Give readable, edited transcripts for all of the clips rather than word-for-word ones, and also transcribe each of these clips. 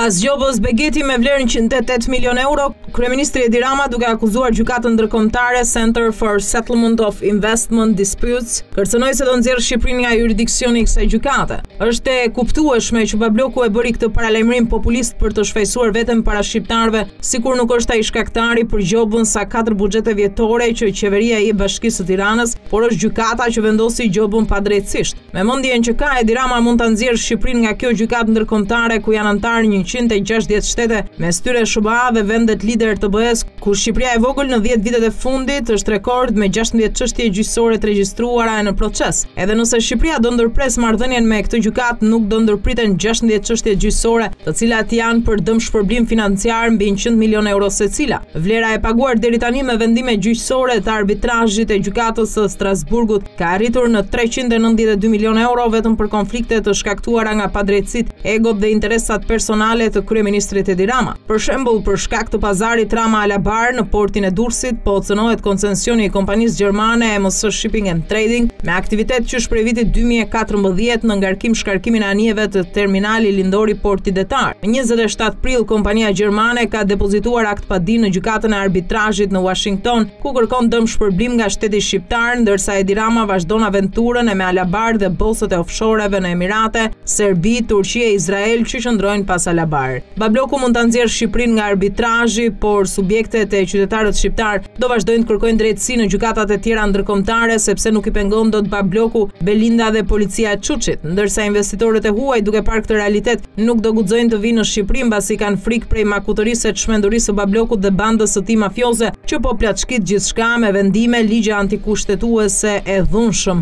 Pas gjobës Begeti me vlerën 108 milion euro, kryeministri Edi Rama duke akuzuar gjykatën ndërkombëtare Center for Settlement of Investment Disputes, kërcënoi se do nxjerrë Shqipërinë nga juridiksioni i kësaj gjykate. Është e kuptueshme që Babloku e bëri këtë paralajmërim populist për të shfaqsuar veten para shqiptarëve, sikur nuk është ai shkaktari për gjobën sa 4 buxhete vjetore që qeveria e Bashkisë së Tiranës, por është gjykata që vendosi gjobën padrejtësisht. Me mendjen që ka, Edi Rama mund ta nxjerrë Shqipërinë nga kjo gjykatë ndërkombëtare ku janë antarë 160 shtete, mes tyre SBA dhe vendet lider të BE-s, ku Shqipëria e vogël në 10 vitet e fundit është rekord me 16 çështje gjyqësore të regjistruara në proces. Edhe nëse Shqipëria do ndërpres marrëdhënien me këtë gjykatë, nuk do ndërpriten 16 çështje gjyqësore, të cilat janë për dëmshpërblim financiar mbi 100 milion euro secila. Vlera e paguar deri tani me vendime gjyqësore të arbitrazhit e gjykatës së Strasburgut ka arritur në 392 milion euro vetëm për konflikte të shkaktuara nga padrejtësitë, egot dhe interesat personale të kryeministrit Edi Rama. Për shembull, për shkak të pazarit Rama Alabar në portin e Durrësit, po cënohet koncensioni i kompanisë gjermane EMS Shipping and Trading me aktivitet që prej vitit 2014 në ngarkim-shkarkimin e anijeve të terminali lindori porti detar. Në 27 prill, kompania gjermane ka depozituar akt padi në gjykatën e arbitrazhit në Washington, ku kërkon dëmshpërblim nga shteti shqiptar, ndërsa Edi Rama vazhdon aventurën e me Alabar dhe bollsat e offshoreve në Emirate, Serbi, Turqi e Izrael që qëndrojnë pas Alabar. Babloku mund ta nxjerrë Shqipërinë nga arbitrazhi, por subjektet e qytetarët shqiptar do vazhdojnë të kërkojnë drejtësi në gjykatat e tjera ndërkombëtare sepse nuk i pengon dot Babloku, Belinda dhe policia e Çuçit, ndërsa investitorët e huaj duke parë këtë realitet nuk do guxojnë të vinë në Shqipëri mbasi kanë frikë prej makutërisë e çmendurisë së Bablokut dhe bandës së tij mafioze që po plaçkit gjithçka me vendime ligje antikushtetuese e dhunshëm.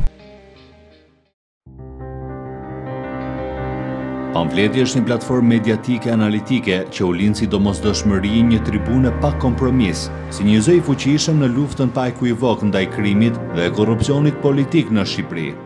Pamfleti është një platformë mediatike analitike që u lind si domosdoshmëri një tribune pa kompromis, si një zë i fuqishëm në luftën pa ekuivok ndaj krimit dhe korrupsionit politik në Shqipëri.